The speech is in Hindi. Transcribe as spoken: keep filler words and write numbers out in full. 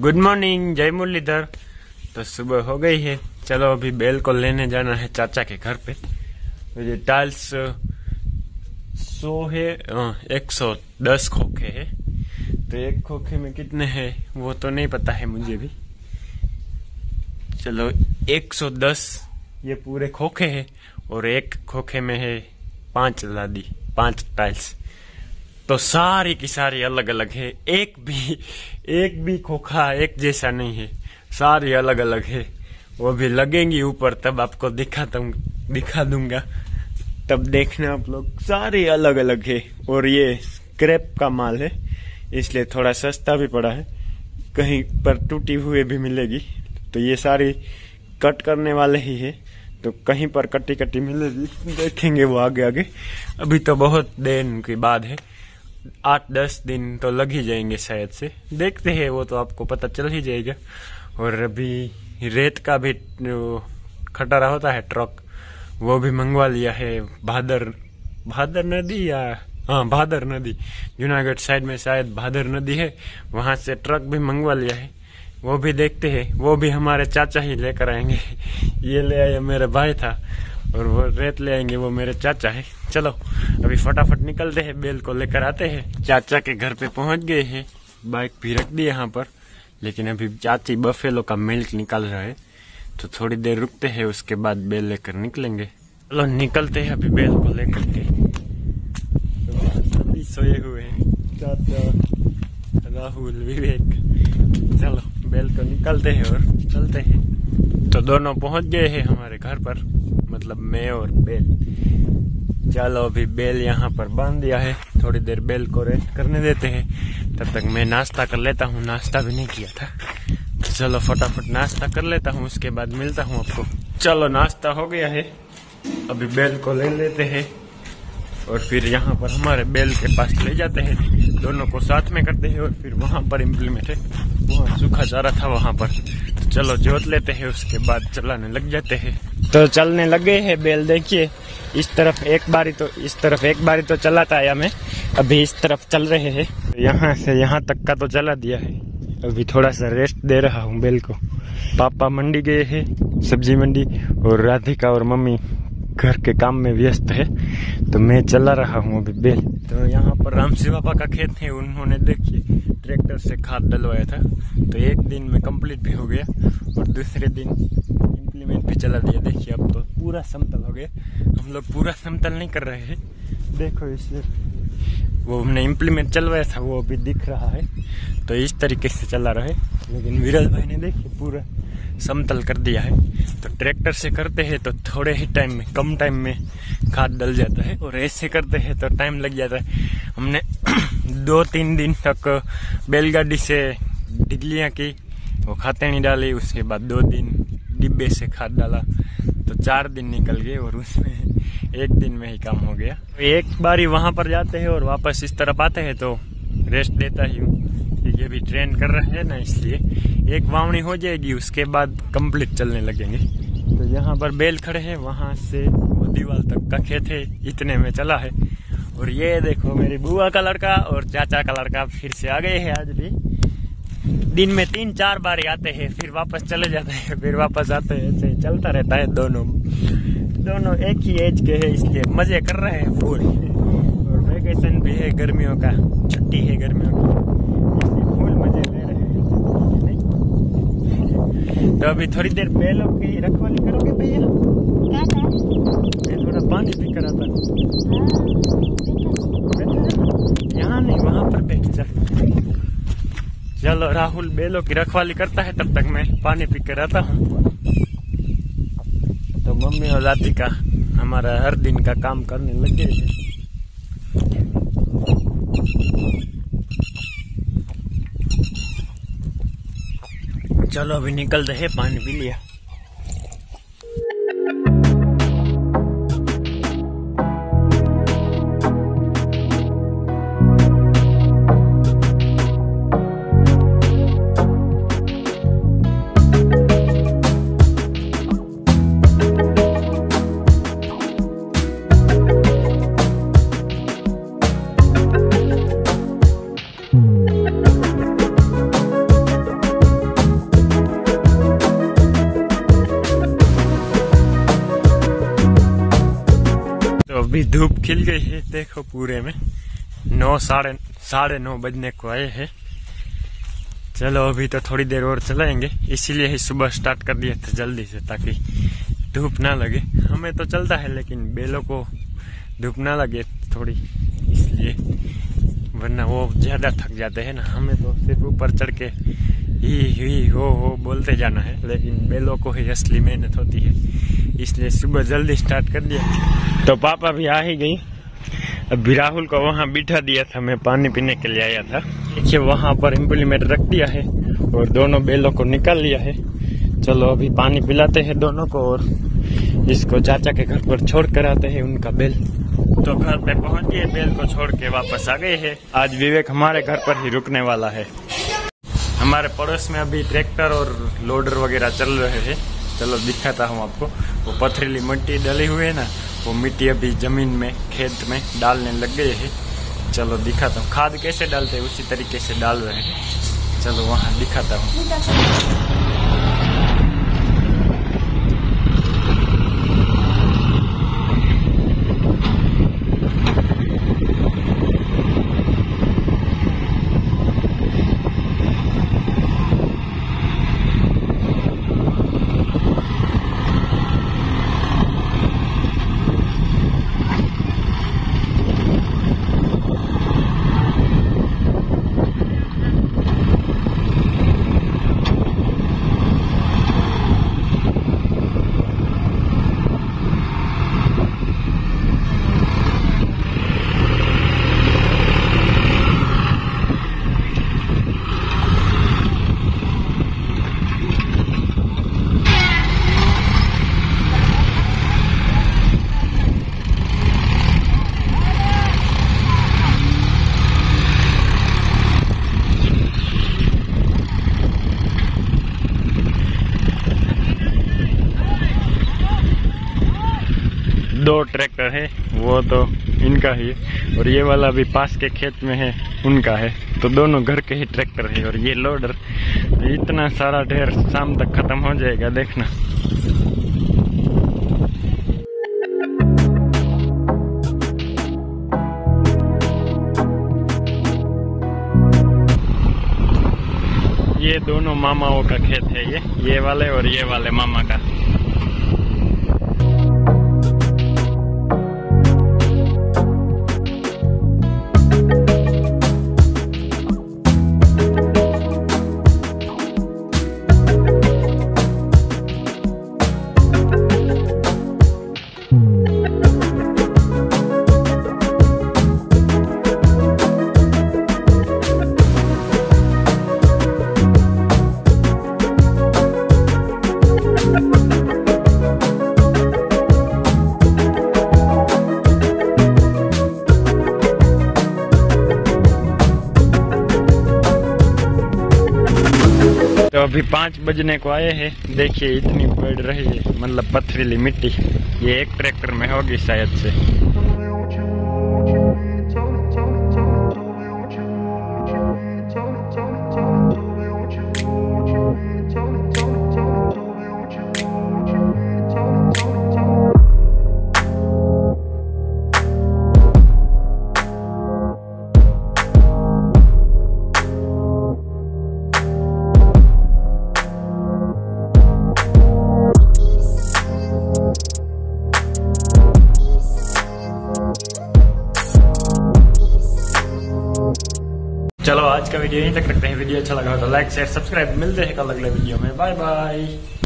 गुड मॉर्निंग, जय मुरलीधर। तो सुबह हो गई है, चलो अभी बेल को लेने जाना है चाचा के घर पे। तो ये टाइल्स सौ है, एक सौ दस खोखे है। तो एक खोखे में कितने हैं वो तो नहीं पता है मुझे भी। चलो एक सौ दस ये पूरे खोखे है और एक खोखे में है पांच लादी, पांच टाइल्स। तो सारी की सारी अलग अलग है, एक भी एक भी खोखा एक जैसा नहीं है, सारी अलग अलग है। वो भी लगेंगी ऊपर तब आपको दिखाता हूँ, दिखा दूंगा, तब देखना आप लोग। सारी अलग अलग है और ये स्क्रैप का माल है इसलिए थोड़ा सस्ता भी पड़ा है, कहीं पर टूटी हुई भी मिलेगी। तो ये सारी कट करने वाले ही है, तो कहीं पर कटी कटी मिलेगी, देखेंगे वो आगे आगे। अभी तो बहुत दिन के बाद है, आठ दस दिन तो लग ही जाएंगे शायद से, देखते हैं वो तो आपको पता चल ही जाएगा। और अभी रेत का भी खटारा होता है ट्रक, वो भी मंगवा लिया है। भादर भादर नदी या हाँ भादर नदी, जूनागढ़ साइड में शायद भादर नदी है, वहां से ट्रक भी मंगवा लिया है। वो भी देखते हैं, वो भी हमारे चाचा ही लेकर आएंगे। ये ले आया मेरा भाई था और वो रेत ले आएंगे, वो मेरे चाचा है। चलो अभी फटाफट निकलते हैं, बेल को लेकर आते हैं। चाचा के घर पे पहुंच गए हैं, बाइक भी रख दी यहाँ पर, लेकिन अभी चाची बफेलो का मिल्क निकाल रहा है, तो थोड़ी देर रुकते हैं, उसके बाद बेल लेकर निकलेंगे। चलो निकलते हैं अभी बेल को लेकर के। अभी सोए हुए हैं चाचा, राहुल, विवेक। चलो बेल को निकलते हैं और चलते हैं। तो दोनों पहुंच गए हैं हमारे घर पर, मतलब मैं और बेल। चलो अभी बेल यहाँ पर बांध दिया है, थोड़ी देर बेल को रेस्ट करने देते हैं, तब तक मैं नाश्ता कर लेता हूँ। नाश्ता भी नहीं किया था, तो चलो फटाफट नाश्ता कर लेता हूँ, उसके बाद मिलता हूँ आपको। चलो नाश्ता हो गया है, अभी बेल को ले लेते हैं और फिर यहाँ पर हमारे बेल के पास ले जाते हैं, दोनों को साथ में करते हैं और फिर वहाँ पर इम्प्लीमेंट है, वहाँ सूखा चारा था वहाँ पर। तो चलो जोत लेते हैं, उसके बाद चलाने लग जाते हैं। तो चलने लगे हैं बेल, देखिए इस तरफ एक बारी तो इस तरफ एक बारी तो चलाता है हमें, अभी इस तरफ चल रहे हैं। यहाँ से यहाँ तक का तो चला दिया है, अभी थोड़ा सा रेस्ट दे रहा हूँ बेल को। पापा मंडी गए हैं, सब्जी मंडी, और राधिका और मम्मी घर के काम में व्यस्त है, तो मैं चला रहा हूँ अभी बेल। तो यहाँ पर रामशिव पापा का खेत है, उन्होंने देखिए ट्रैक्टर से खाद डलवाया था, तो एक दिन में कंप्लीट भी हो गया और दूसरे दिन इम्प्लीमेंट भी चला दिया। देखिए अब तो पूरा समतल हो गया, हम लोग पूरा समतल नहीं कर रहे हैं, देखो इसे वो हमने इम्प्लीमेंट चलवाया था वो अभी दिख रहा है, तो इस तरीके से चला रहे। लेकिन विराज भाई ने देखिए पूरा समतल कर दिया है। तो ट्रैक्टर से करते हैं तो थोड़े ही टाइम में, कम टाइम में खाद डल जाता है, और ऐसे करते हैं तो टाइम लग जाता है। हमने दो तीन दिन तक बैलगाड़ी से डिगलियाँ की, वो खाते नहीं डाली, उसके बाद दो दिन डिब्बे से खाद डाला, तो चार दिन निकल गए और उसमें एक दिन में ही काम हो गया। एक बारी वहां पर जाते हैं और वापस इस तरफ आते हैं तो रेस्ट देता ही हूँ, ये भी ट्रेन कर रहे हैं ना, इसलिए एक वावनी हो जाएगी, उसके बाद कंप्लीट चलने लगेंगे। तो यहाँ पर बेल खड़े हैं, वहां से वो दीवार तक का खेत है, इतने में चला है। और ये देखो मेरी बुआ का लड़का और चाचा का लड़का फिर से आ गए हैं। आज भी दिन में तीन चार बार आते हैं, फिर वापस चले जाते हैं, फिर वापस आते हैं, ऐसे चलता रहता है। दोनों दोनों एक ही एज के हैं, इसलिए मजे कर रहे हैं फुल। और वेकेशन भी है, गर्मियों का छुट्टी है गर्मियों की, इसलिए फुल मजे ले रहे हैं। तो अभी थोड़ी देर बेलों की रखवाली करोगे भैया? मैं थोड़ा पानी पी कर आता हूँ। यहाँ नहीं, वहाँ पर बैठ जा। चलो राहुल बेलों की रखवाली करता है, तब तक मैं पानी पी कर आता हूँ। तो मम्मी और राधिका हमारा हर दिन का काम करने लगे हैं। चलो अभी निकलते हैं, पानी पी लिया। अभी धूप खिल गई है, देखो पूरे में नौ साढ़े साढ़े नौ बजने को आए हैं। चलो अभी तो थोड़ी देर और चलाएंगे, इसीलिए ही सुबह स्टार्ट कर दिया था जल्दी से ताकि धूप ना लगे। हमें तो चलता है लेकिन बेलों को धूप ना लगे थोड़ी, इसलिए, वरना वो ज्यादा थक जाते हैं ना। हमें तो सिर्फ ऊपर चढ़ के ही ही हो हो बोलते जाना है, लेकिन बेलों को ही असली मेहनत होती है, इसलिए सुबह जल्दी स्टार्ट कर दिया। तो पापा भी आ ही गई। अभी राहुल को वहाँ बिठा दिया था, मैं पानी पीने के लिए आया था। देखिए वहाँ पर इम्प्लीमेंट रख दिया है और दोनों बेलों को निकाल लिया है। चलो अभी पानी पिलाते हैं दोनों को और इसको चाचा के घर पर छोड़ कर आते हैं उनका बेल। तो घर पे पहुँच गए, बेल को छोड़ के वापस आ गए हैं। आज विवेक हमारे घर पर ही रुकने वाला है। हमारे पड़ोस में अभी ट्रैक्टर और लोडर वगैरह चल रहे हैं। चलो दिखाता हूँ आपको। वो पथरीली मिट्टी डली हुई है ना, वो मिट्टी अभी जमीन में खेत में डालने लग गए हैं। चलो दिखाता हूँ, खाद कैसे डालते हैं उसी तरीके से डाल रहे हैं। चलो वहाँ दिखाता हूँ। दो ट्रैक्टर है, वो तो इनका ही है और ये वाला भी पास के खेत में है, उनका है। तो दोनों घर के ही ट्रैक्टर है और ये लोडर। तो इतना सारा ढेर शाम तक खत्म हो जाएगा, देखना। ये दोनों मामाओं का खेत है, ये ये वाले और ये वाले मामा का। तो अभी पाँच बजने को आए हैं। देखिए इतनी बढ़ रही है, मतलब पथरीली मिट्टी। ये एक ट्रैक्टर में होगी शायद से। चलो आज का वीडियो यहीं तक रखते हैं। वीडियो अच्छा लगा तो लाइक शेयर सब्सक्राइब। मिलते हैं कल अगले वीडियो में। Bye bye.